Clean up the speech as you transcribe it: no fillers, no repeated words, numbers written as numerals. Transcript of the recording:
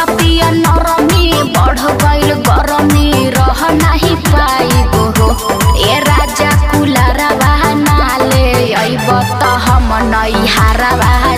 होता पिया नरमी बढ़ गइल गरमी रह नहीं पाइबो हो ए राजा कुलारा बहाना ले अइब त हम नई हारा